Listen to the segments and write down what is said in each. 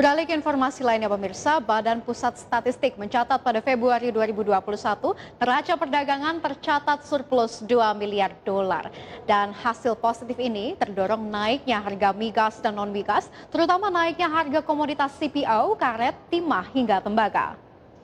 Beralih ke informasi lainnya pemirsa, Badan Pusat Statistik mencatat pada Februari 2021 neraca perdagangan tercatat surplus 2 miliar dolar. Dan hasil positif ini terdorong naiknya harga migas dan non-migas, terutama naiknya harga komoditas CPO, karet, timah hingga tembaga.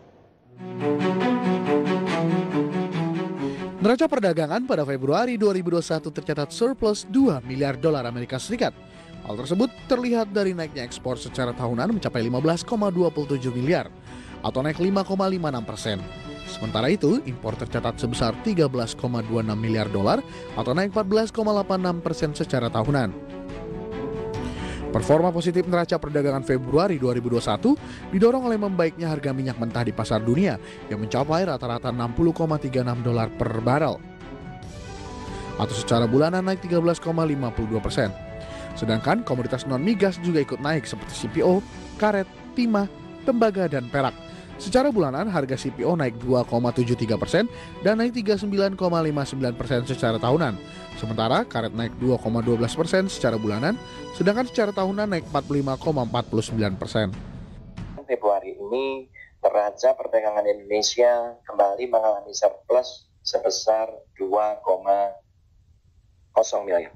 Neraca perdagangan pada Februari 2021 tercatat surplus 2 miliar dolar Amerika Serikat. Hal tersebut terlihat dari naiknya ekspor secara tahunan mencapai 15,27 miliar atau naik 5,56%. Sementara itu, impor tercatat sebesar 13,26 miliar dolar atau naik 14,86% secara tahunan. Performa positif neraca perdagangan Februari 2021 didorong oleh membaiknya harga minyak mentah di pasar dunia yang mencapai rata-rata 60,36 dolar per barel atau secara bulanan naik 13,52%. Sedangkan komoditas non-migas juga ikut naik seperti CPO, karet, timah, tembaga, dan perak. Secara bulanan harga CPO naik 2,73% dan naik 39,59% secara tahunan. Sementara karet naik 2,12% secara bulanan, sedangkan secara tahunan naik 45,49%. Februari ini neraca perdagangan Indonesia kembali mengalami surplus sebesar 2,0 miliar.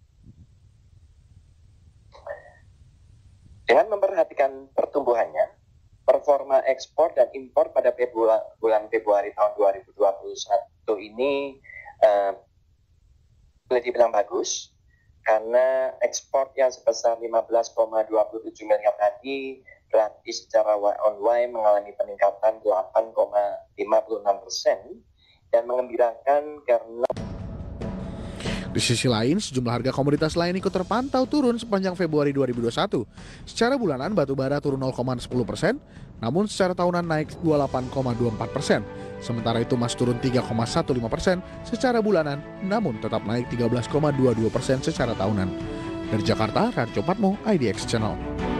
Dengan memperhatikan pertumbuhannya, performa ekspor dan impor pada bulan Februari tahun 2021 ini boleh dibilang bagus, karena ekspor yang sebesar 15,27 miliar tadi berarti secara Y-on-Y mengalami peningkatan 8,56% dan mengembirakan karena Di sisi lain, sejumlah harga komoditas lain ikut terpantau turun sepanjang Februari 2021. Secara bulanan, batu bara turun 0,10%, namun secara tahunan naik 28,24%. Sementara itu emas turun 3,15% secara bulanan, namun tetap naik 13,22% secara tahunan. Dari Jakarta, Rarjo Patmo, IDX Channel.